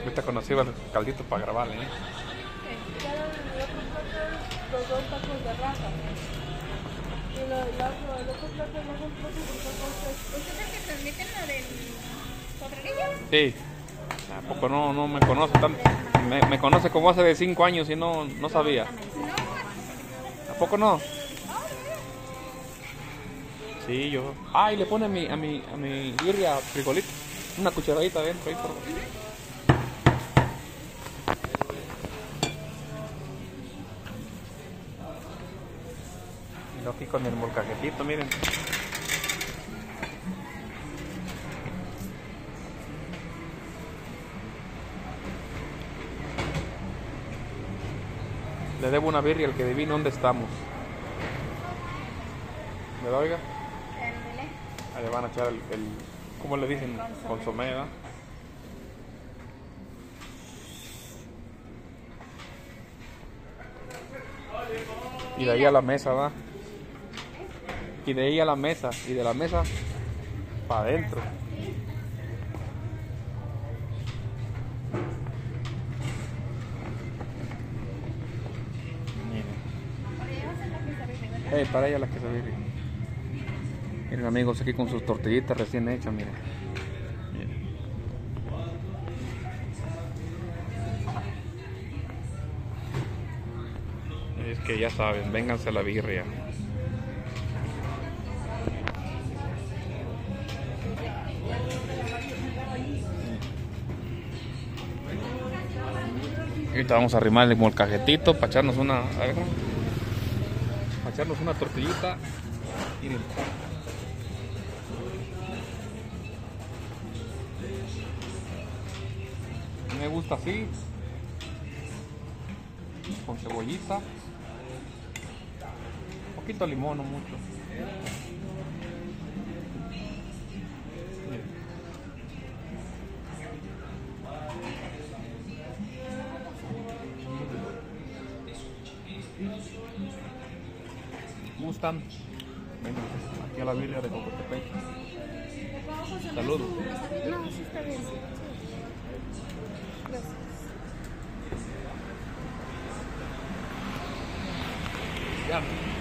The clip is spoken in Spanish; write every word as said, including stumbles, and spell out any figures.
Ahorita conocí el caldito para grabarle, ¿eh? Cada el otro plato, los dos tacos de raja. Y lo, el, otro, el otro plato no son platos de tacos. ¿Usted es el que transmite lo del cuadrillo? Sí. ¿A poco no, no me conoce tanto? Me, me conoce como hace de cinco años y no, no sabía. ¿A poco no? Sí, yo. Ah, y le pone a mi, a mi, a mi birria frijolito. Una cucharadita adentro ahí por. Y lo aquí con el molcajetito, miren. Le debo una birria al que adivine dónde estamos. ¿Me da, oiga? Ahí le van a echar el, el ¿cómo le dicen? Consomé, ¿verdad? Y de ahí a la mesa, ¿verdad? Y de ahí a la mesa. Y de la mesa para adentro. Miren. Eh, para ella la quesadilla. Miren, amigos, aquí con sus tortillitas recién hechas, miren. Miren. Es que ya saben, vénganse a la birria. Ahorita vamos a arrimar el molcajetito para echarnos una, a ver, para echarnos una tortillita. Miren. Me gusta así, con cebollita, un poquito de limón, no mucho. ¿Gustan? Vengan aquí a la birria de Cocotepec. Saludos. No, sí está bien. Gracias. Ya.